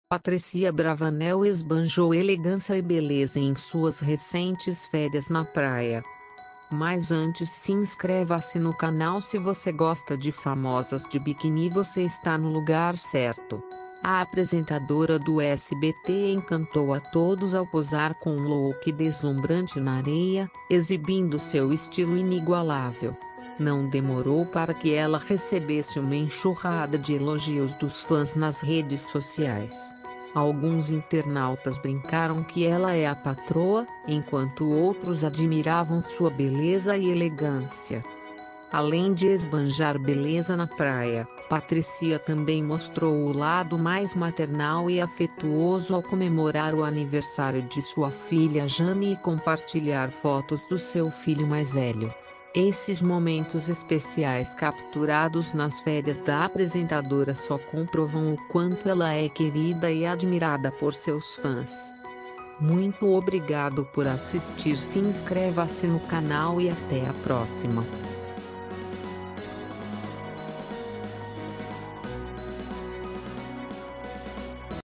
Patricia Bravanel esbanjou elegância e beleza em suas recentes férias na praia. Mas antes, se inscreva-se no canal. Se você gosta de famosas de biquíni, você está no lugar certo. A apresentadora do SBT encantou a todos ao posar com um look deslumbrante na areia, exibindo seu estilo inigualável. Não demorou para que ela recebesse uma enxurrada de elogios dos fãs nas redes sociais. Alguns internautas brincaram que ela é a patroa, enquanto outros admiravam sua beleza e elegância. Além de esbanjar beleza na praia, Patricia também mostrou o lado mais maternal e afetuoso ao comemorar o aniversário de sua filha Jane e compartilhar fotos do seu filho mais velho. Esses momentos especiais capturados nas férias da apresentadora só comprovam o quanto ela é querida e admirada por seus fãs. Muito obrigado por assistir. Se inscreva-se no canal e até a próxima.